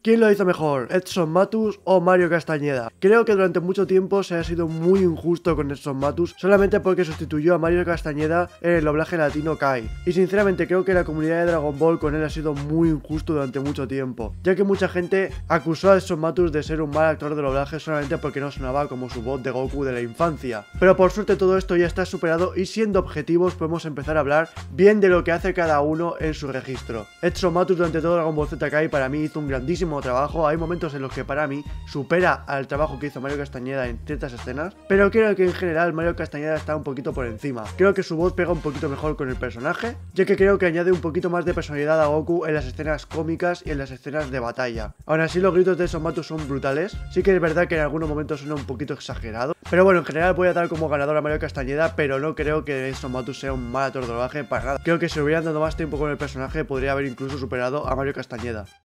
¿Quién lo hizo mejor, Edson Matus o Mario Castañeda? Creo que durante mucho tiempo se ha sido muy injusto con Edson Matus solamente porque sustituyó a Mario Castañeda en el doblaje latino Kai. Y sinceramente creo que la comunidad de Dragon Ball con él ha sido muy injusto durante mucho tiempo, ya que mucha gente acusó a Edson Matus de ser un mal actor de doblaje solamente porque no sonaba como su voz de Goku de la infancia. Pero por suerte todo esto ya está superado y siendo objetivos podemos empezar a hablar bien de lo que hace cada uno en su registro. Edson Matus durante todo Dragon Ball Z Kai para mí hizo un grandísimo trabajo, hay momentos en los que para mí supera al trabajo que hizo Mario Castañeda en ciertas escenas, pero creo que en general Mario Castañeda está un poquito por encima. Creo que su voz pega un poquito mejor con el personaje, ya que creo que añade un poquito más de personalidad a Goku en las escenas cómicas y en las escenas de batalla. Aún así los gritos de Edson Matus son brutales, sí que es verdad que en algunos momentos suena un poquito exagerado, pero bueno, en general voy a dar como ganador a Mario Castañeda, pero no creo que Edson Matus sea un mal actor de doblaje para nada. Creo que si hubieran dado más tiempo con el personaje podría haber incluso superado a Mario Castañeda.